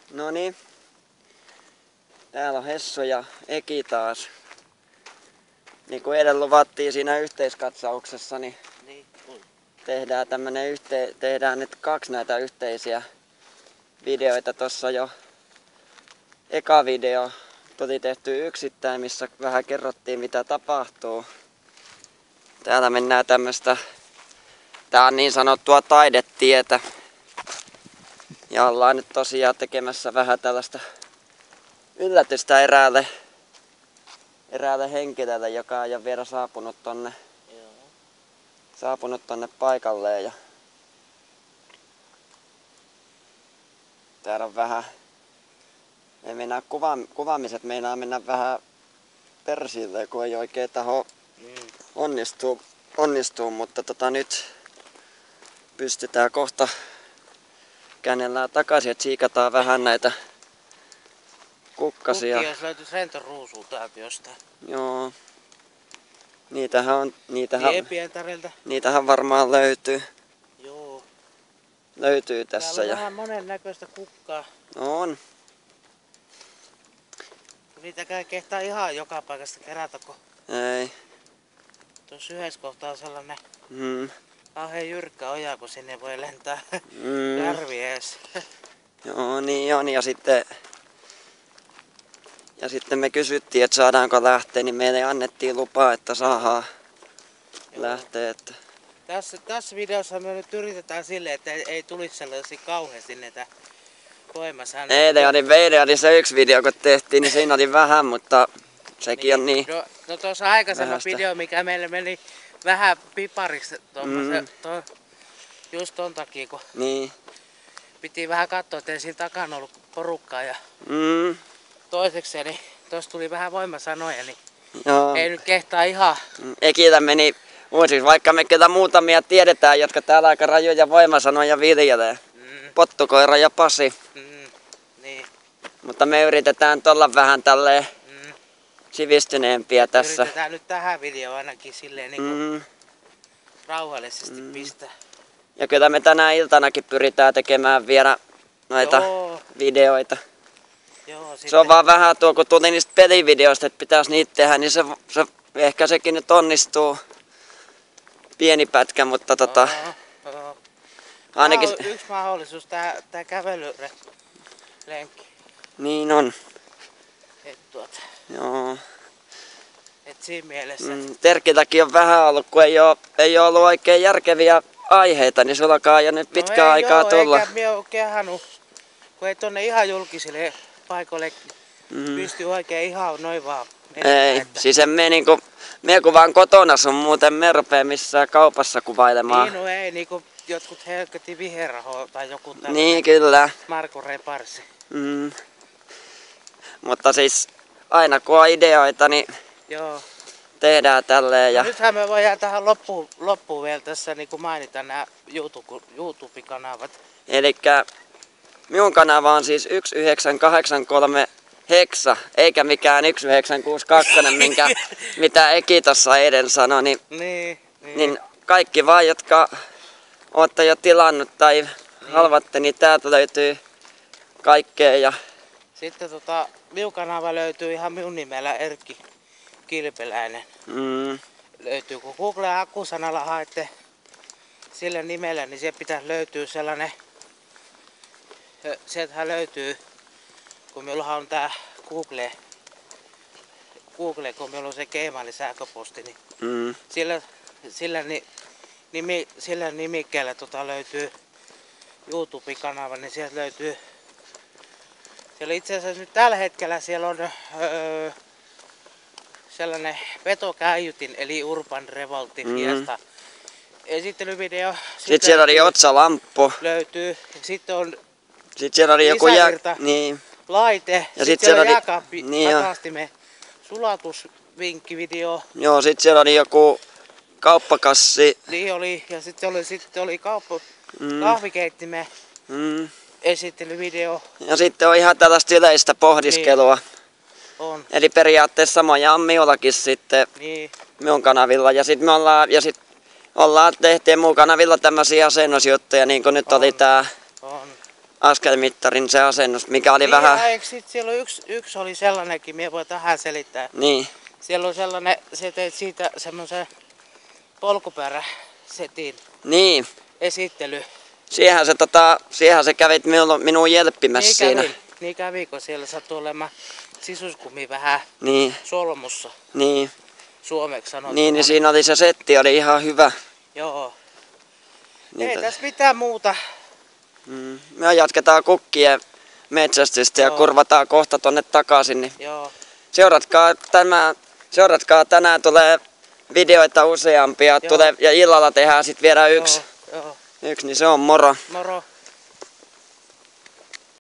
Noniin. Täällä on Hessu ja Eki taas. Niin kuin edellä luvattiin siinä yhteiskatsauksessa, niin tehdään nyt 2 näitä yhteisiä videoita. Tossa jo eka video tuli tehty yksittäin, missä vähän kerrottiin mitä tapahtuu. Täällä mennään tää on niin sanottua taidetietä. Ja ollaan nyt tosiaan tekemässä vähän tällaista yllätystä eräälle henkilölle, joka on jo vielä saapunut tonne paikalleen. Ja täällä on vähän, ei mennä kuvaamiset meinaa mennä vähän persille, kun ei oikein taho onnistuu, mutta nyt pystytään kohta käännellään takaisin, että siikataan vähän näitä kukkasia. Kukkia, jos löytyisi rentoruusua täältä jostain. Joo. Niitähän varmaan löytyy. Joo. Löytyy tässä. Täällä on vähän monennäköistä kukkaa. On. Niitäkään kehtaa ihan joka paikasta kerätä, kun Ei. tuossa yhdessä kohtaa on sellainen kauhean jyrkkä oja, kun sinne voi lentää järvi ees. Joo, niin on. Ja sitten me kysyttiin, että saadaanko lähteä, niin meille annettiin lupaa, että saadaan lähteä. Että Tässä videossa me nyt yritetään silleen, että ei tulisi sellaisia kauheasti näitä voimasääntöjä. Meidän oli se yksi video, kun tehtiin, niin siinä oli vähän, mutta sekin on niin. No tuossa aikaisemman video, mikä meille meni vähän pipariksi just ton takia, kun piti vähän katsoa, että ei siinä takana ollut porukkaa. Ja toiseksi, niin tuossa tuli vähän voimasanoja, niin ei nyt kehtaa ihan. Ekillä meni uusiksi, vaikka me kyllä muutamia tiedetään, jotka täällä aika rajoja voimasanoja viljelee. Pottukoira ja Pasi. Niin. Mutta me yritetään olla vähän tälleen sivistyneempiä tässä. Yritetään nyt tähän videoon ainakin silleen niin rauhallisesti pistää. Ja kyllä me tänä iltanakin pyritään tekemään vielä noita videoita. Joo, se on vaan vähän tuo, kun tuli niistä pelivideoista, että pitäisi niitä tehdä, niin se ehkä sekin nyt onnistuu. Pieni pätkä, mutta ainakin yksi mahdollisuus tää kävelylenkki. Niin on. Joo. Et siinä mielessä. Terkilläkin on vähän ollut, kun ei ole ollut oikein järkeviä aiheita, niin sullakaan jo nyt pitkään aikaa tulla. Eikä minä ole kehannut, kun ei tonne ihan julkisille paikoille pysty oikein ihan noin vaan. Ei, siis en mene kun vaan kotona sun muuten merpee missään kaupassa kuvailemaan. Niin, no ei, niinku jotkut helkati viherrahoa tai joku tällainen. Niin, kyllä. Marko Reparsi. Mutta siis aina kun on ideoita, niin tehdään tälleen. Ja nythän me voidaan tähän loppuun vielä tässä niin kuin mainita nämä YouTube-kanavat. Elikkä minun kanava on siis 1983 Heksa, eikä mikään 1962, mitä Eki tossa edellä sanoi. Niin kaikki vaan, jotka olette jo tilannut tai halvatte, niin täältä löytyy kaikkea. Ja sitten minun kanava löytyy ihan minun nimellä Erkki Kilpeläinen. Löytyy, kun Google hakusanalla haette sillä nimellä, niin se pitäisi löytyä sellainen. Sieltähän löytyy, kun minulla on tää Google, kun minulla on se Gmailin sähköposti, niin sillä nimikkeellä löytyy YouTube-kanava, niin sieltä löytyy. Siellä itse asiassa nyt tällä hetkellä siellä on sellainen Petokäijytin eli Urban Revoltin Fiesta esittelyvideo. Sitten siellä oli otsalamppu. Löytyy. Sitten siellä oli joku laite. Ja sitten siellä oli jääkaappi pakastimen sulatusvinkkivideo. Joo, sitten siellä oli joku kauppakassi. Niin oli. Ja sitten oli kahvikeittimen esittelyvideo. Ja sitten on ihan tällaista yleistä pohdiskelua. Niin. On. Eli periaatteessa samoja on minullakin sitten minun kanavilla. Ja sitten ollaan tehty muun kanavilla tämmöisiä asennusjuttuja, niin kuin nyt oli tää askelmittarin se asennus, mikä oli Niin, vähän... ja eikö sit siellä on yksi oli sellainenkin, minä voin tähän selittää. Niin, Siellä on sellainen, se teit siitä semmoisen polkupyöräsetin niin. esittely. Siihen se kävit minun jelppimässä siinä. Niin kävi, kun siellä sattui olemaan sisuskumi vähän Niin, solmussa, niin. suomeksi sanotaan. Niin siinä oli se setti, oli ihan hyvä. Joo. Niin Ei tässä mitään muuta. Me jatketaan kukkien metsästystä ja Joo. kurvataan kohta tonne takaisin. Niin Joo. seuratkaa tänään tulee videoita useampia Joo. ja illalla tehdään sitten vielä yksi, Joo. niin se on moro. Moro.